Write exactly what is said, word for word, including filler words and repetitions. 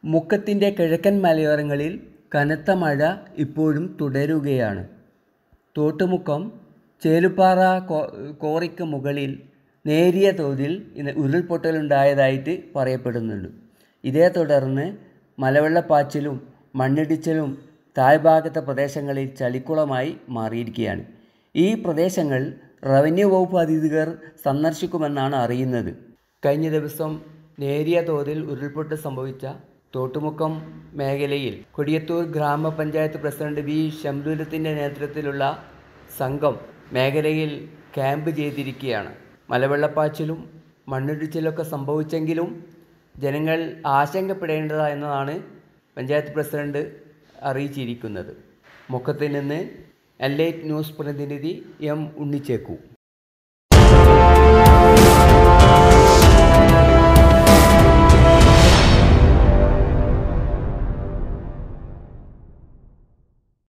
മുക്കത്തിൻ്റെ കിഴക്കൻ മലയോരങ്ങളിൽ കനത്ത മഴ ഇപ്പോഴും തുടരുകയാണ്. തോട്ടുമുക്കം ചേലുപ്പാറ കോറിക്ക് മുകളിൽ നേരിയ തോതിൽ ഉരുൾപൊട്ടലുണ്ടായതായിട്ട് പറയപ്പെടുന്നുണ്ട്. ഇതേ തുടർന്ന് മലവെള്ളപ്പാച്ചിലും മണ്ണിടിച്ചിലും താഴ്ഭാഗത്തെ പ്രദേശങ്ങളിൽ ചളിക്കുളമായി മാറിയിരിക്കുകയാണ്. ഈ പ്രദേശങ്ങൾ റവന്യൂ വകുപ്പ് അധികൃതർ സന്ദർശിക്കുമെന്നാണ് അറിയുന്നത്. കഴിഞ്ഞ ദിവസം നേരിയ തോതിൽ ഉരുൾപൊട്ടൽ സംഭവിച്ച തോട്ടുമുക്കം മേഖലയിൽ കൊടിയത്തൂർ ഗ്രാമപഞ്ചായത്ത് പ്രസിഡന്റ് വി ശംസുലത്തിൻ്റെ നേതൃത്വത്തിലുള്ള സംഘം മേഖലയിൽ ക്യാമ്പ് ചെയ്തിരിക്കുകയാണ്. മലവെള്ളപ്പാച്ചിലും മണ്ണിടിച്ചിലൊക്കെ സംഭവിച്ചെങ്കിലും ജനങ്ങൾ ആശങ്കപ്പെടേണ്ടത് എന്നതാണ് പഞ്ചായത്ത് പ്രസിഡന്റ് അറിയിച്ചിരിക്കുന്നത്. മുക്കത്തിൽ നിന്ന് എൻലൈറ്റ് ന്യൂസ് പ്രതിനിധി എം ഉണ്ണിച്ചേക്കു.